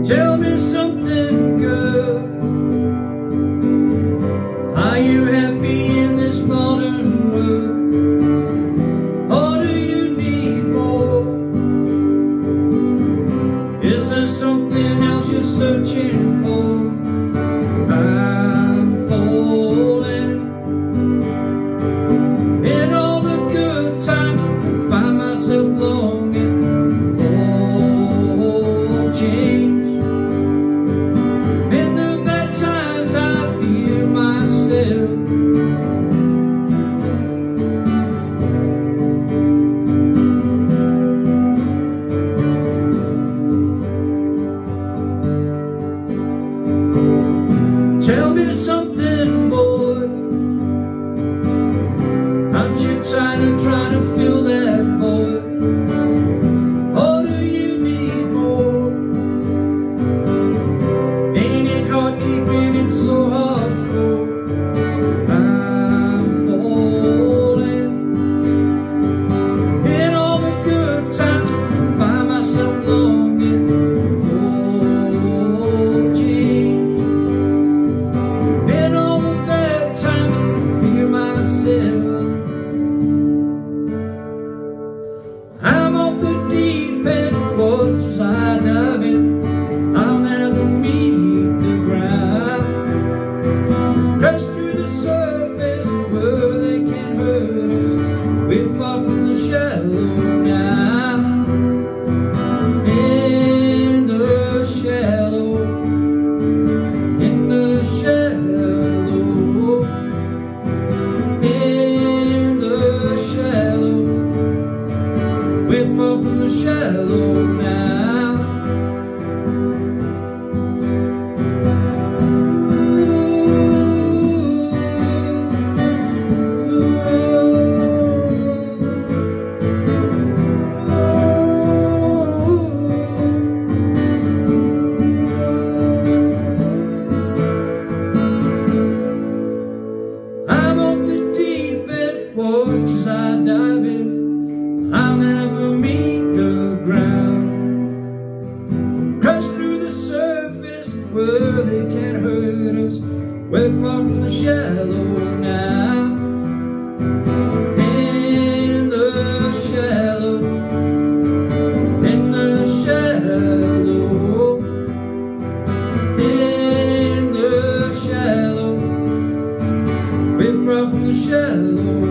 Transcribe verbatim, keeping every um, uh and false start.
Tell me something, girl. Are you happy in this modern world? Or do you need more? Is there something else you're searching for? I'm falling. In all the good times, I find myself longing for change. Tell me something, boy. Aren't you trying to try to fill that void? Or do you need more? Ain't it hard keeping it so hardcore? I'm falling. In all the good times, I find myself longing for change. I'm off the deep end, watch as I dive in. I'll never meet the ground. Crash through the surface where they can't hurt us. We're far from the shallow now. In the shallow, in the shallow, in the shallow. We're far from the shallow now. I'm off the deep end, watch as I dive in. I'll never meet the ground. Crash through the surface where they can't hurt us. We're far from the shallow now. In the shallow, in the shallow, in the shallow. We're far from the shallow.